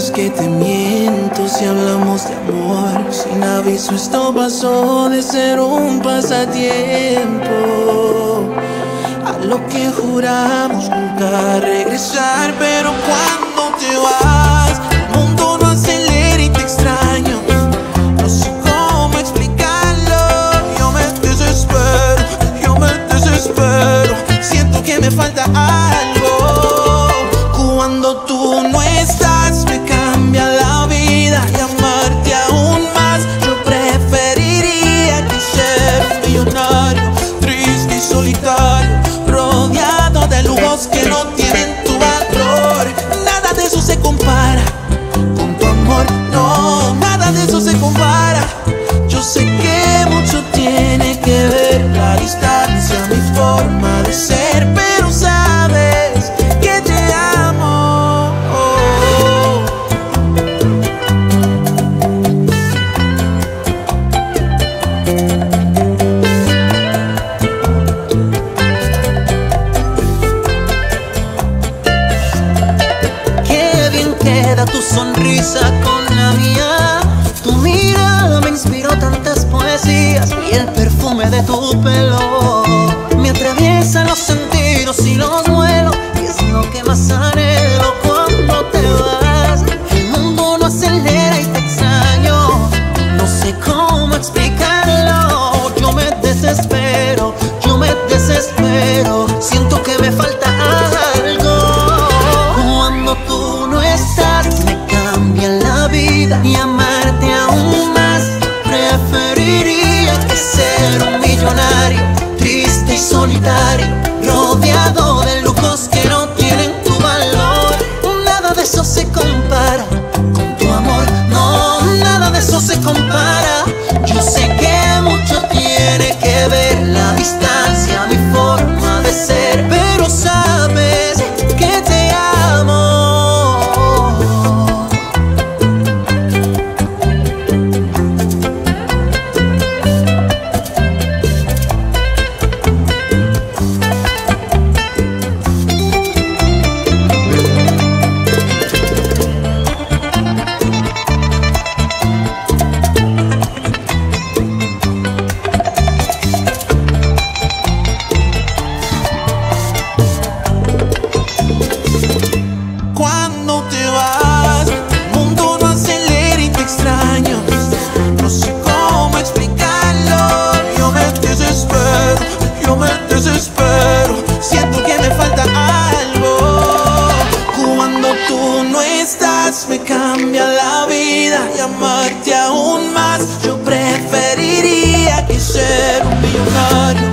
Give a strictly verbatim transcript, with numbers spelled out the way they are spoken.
es que te miento si hablamos de amor? Sin aviso esto pasó de ser un pasatiempo a lo que juramos nunca regresar. Pero cuando te vas, el mundo no acelera y te extraño. No sé cómo explicarlo, yo me desespero, yo me desespero. Siento que me falta algo. Cuando tú no estás me cambia la vida, y amarte aún más yo preferiría que ser millonario, triste y solitario, rodeado de lujos que no tienen tu valor. Nada de eso se compara con tu amor, no, nada de eso se compara. Yo sé que mucho tiene que ver la distancia, mi forma de ser, pero sabes que te amo. Qué bien queda tu sonrisa con la mía. Tu mirada me inspiró tantas poesías, y el perfume de tu pelo me atraviesa los sentidos y los vuelos, y es lo que más anhelo. Cuando te vas, el mundo no acelera y te extraño. No sé cómo explicarlo, yo me desespero, yo me desespero. Siento que me falta algo. Cuando tú no estás me cambia la vida, y amarte aún más preferiría que ser un millonario, triste y solitario, rodeado de lujos que no tienen tu valor. Nada de eso se compara con tu amor, no, nada de eso se compara. Yo sé que mucho tiene que ver la distancia, mi forma de ser, pero sabes que te amo. Cuando te vas, el mundo no acelera y te extraño. No sé cómo explicarlo, yo me desespero, yo me desespero. Siento que me falta algo. Cuando tú no estás me cambia la vida, y amarte aún más yo preferiría que ser un millonario,